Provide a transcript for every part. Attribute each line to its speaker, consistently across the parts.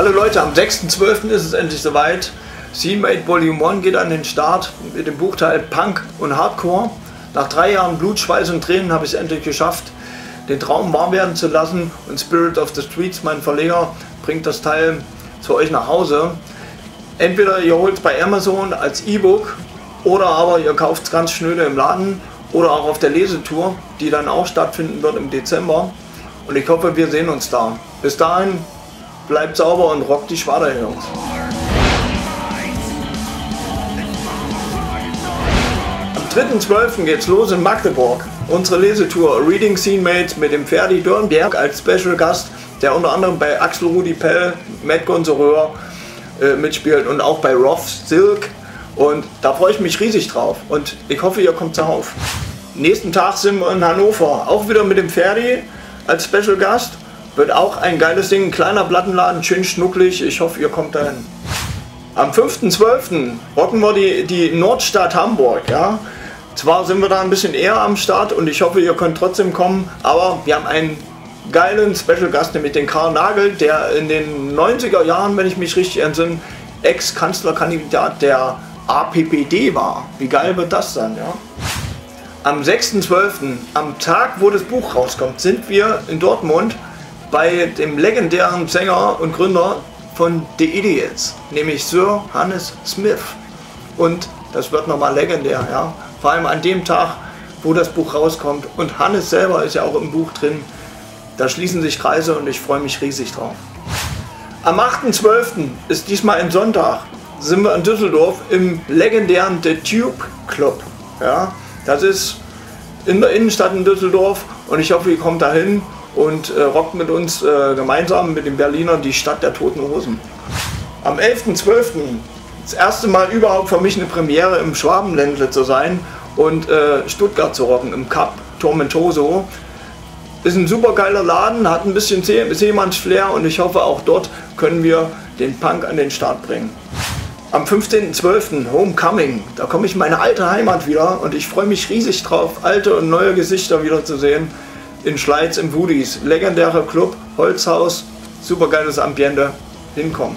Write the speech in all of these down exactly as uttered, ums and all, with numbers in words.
Speaker 1: Hallo Leute, am sechsten zwölften ist es endlich soweit. Scene Made Volume eins geht an den Start mit dem Buchteil Punk und Hardcore. Nach drei Jahren Blut, Schweiß und Tränen habe ich es endlich geschafft, den Traum wahr werden zu lassen, und Spirit of the Streets, mein Verleger, bringt das Teil zu euch nach Hause. Entweder ihr holt es bei Amazon als E-Book oder aber ihr kauft es ganz schnöde im Laden oder auch auf der Lesetour, die dann auch stattfinden wird im Dezember. Und ich hoffe, wir sehen uns da. Bis dahin, bleibt sauber und rockt die Schwader, Jungs. Am dritten zwölften geht's los in Magdeburg. Unsere Lesetour Reading Scene Made mit dem Ferdi Dörnberg als Special Gast, der unter anderem bei Axel Rudi Pell, Matt Gonsereur äh, mitspielt und auch bei Roth Silk. Und da freue ich mich riesig drauf und ich hoffe, ihr kommt darauf. Nächsten Tag sind wir in Hannover, auch wieder mit dem Ferdi als Special Gast. Wird auch ein geiles Ding, ein kleiner Plattenladen, schön schnucklig. Ich hoffe, ihr kommt dahin. Am fünften zwölften rocken wir die, die Nordstadt Hamburg. Ja? Zwar sind wir da ein bisschen eher am Start und ich hoffe, ihr könnt trotzdem kommen, aber wir haben einen geilen Special Gast, nämlich den Karl Nagel, der in den neunziger Jahren, wenn ich mich richtig entsinne, Ex-Kanzlerkandidat der A P P D war. Wie geil wird das dann? Ja? Am sechsten zwölften, am Tag, wo das Buch rauskommt, sind wir in Dortmund bei dem legendären Sänger und Gründer von The Idiots, nämlich Sir Hannes Smith. Und das wird nochmal legendär, ja? Vor allem an dem Tag, wo das Buch rauskommt. Und Hannes selber ist ja auch im Buch drin. Da schließen sich Kreise und ich freue mich riesig drauf. Am achten zwölften ist diesmal ein Sonntag, sind wir in Düsseldorf im legendären The Tube Club. Ja? Das ist in der Innenstadt in Düsseldorf und ich hoffe, ihr kommt dahin und äh, rockt mit uns äh, gemeinsam mit den Berlinern die Stadt der Toten Hosen. Am elften zwölften das erste Mal überhaupt für mich eine Premiere im Schwabenländle zu sein und äh, Stuttgart zu rocken im Cup Tormentoso. Ist ein super geiler Laden, hat ein bisschen Seemanns-Flair und ich hoffe, auch dort können wir den Punk an den Start bringen. Am fünfzehnten zwölften Homecoming, da komme ich in meine alte Heimat wieder und ich freue mich riesig drauf, alte und neue Gesichter wieder zu sehen. In Schleiz im Woodies, legendärer Club, Holzhaus, super geiles Ambiente, hinkommen.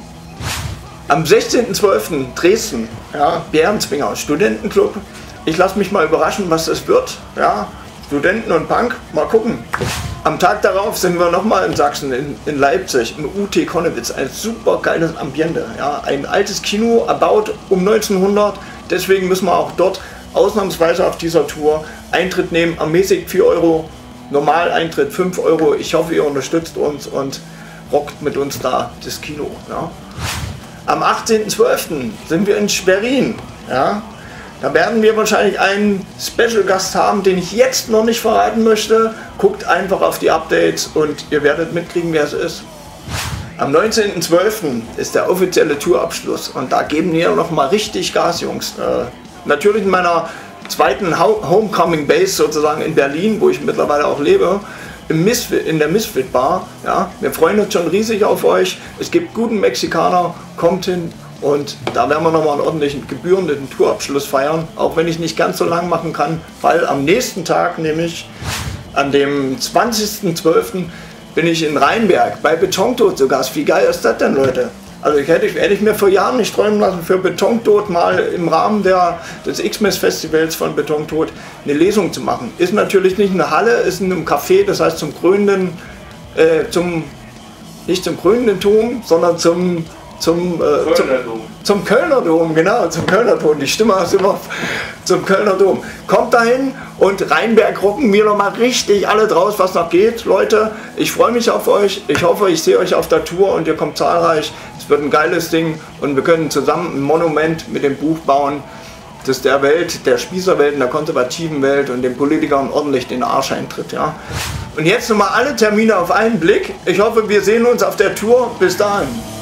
Speaker 1: Am sechzehnten zwölften Dresden, ja, Bärenzwinger, Studentenclub. Ich lasse mich mal überraschen, was das wird. Ja, Studenten und Punk, mal gucken. Am Tag darauf sind wir nochmal in Sachsen, in, in Leipzig, im U T Konnewitz. Ein super geiles Ambiente. Ja, ein altes Kino, erbaut um neunzehnhundert. Deswegen müssen wir auch dort ausnahmsweise auf dieser Tour Eintritt nehmen. Ermäßigt vier Euro, Normaleintritt fünf Euro. Ich hoffe, ihr unterstützt uns und rockt mit uns da das Kino. Ja. Am achtzehnten zwölften sind wir in Schwerin. Ja. Da werden wir wahrscheinlich einen Special Gast haben, den ich jetzt noch nicht verraten möchte. Guckt einfach auf die Updates und ihr werdet mitkriegen, wer es ist. Am neunzehnten zwölften ist der offizielle Tourabschluss und da geben wir noch mal richtig Gas, Jungs. Äh, natürlich in meiner zweiten Homecoming Base sozusagen in Berlin, wo ich mittlerweile auch lebe, im Misfit, in der Misfit Bar. Ja. Wir freuen uns schon riesig auf euch. Es gibt guten Mexikaner, kommt hin. Und da werden wir nochmal einen ordentlichen gebührenden Tourabschluss feiern, auch wenn ich nicht ganz so lang machen kann, weil am nächsten Tag, nämlich an dem zwanzigsten zwölften bin ich in Rheinberg bei Betontod zu Gast. Wie geil ist das denn, Leute? Also ich hätte, hätte ich mir vor Jahren nicht träumen lassen, für Betontod mal im Rahmen der, des X-Mess-Festivals von Betontod eine Lesung zu machen. Ist natürlich nicht eine Halle, ist in einem Café, das heißt zum krönenden, äh, zum, nicht zum krönenden Dom, sondern zum Zum, äh, zum, zum Kölner Dom, genau, zum Kölner Dom, die Stimme ist immer zum Kölner Dom. Kommt dahin und Rheinberg rocken wir noch mal richtig alle draus, was noch geht. Leute, ich freue mich auf euch, ich hoffe, ich sehe euch auf der Tour und ihr kommt zahlreich. Es wird ein geiles Ding und wir können zusammen ein Monument mit dem Buch bauen, das der Welt, der Spießerwelt, der konservativen Welt und den Politikern ordentlich den Arsch eintritt. Ja. Und jetzt nochmal alle Termine auf einen Blick. Ich hoffe, wir sehen uns auf der Tour. Bis dahin.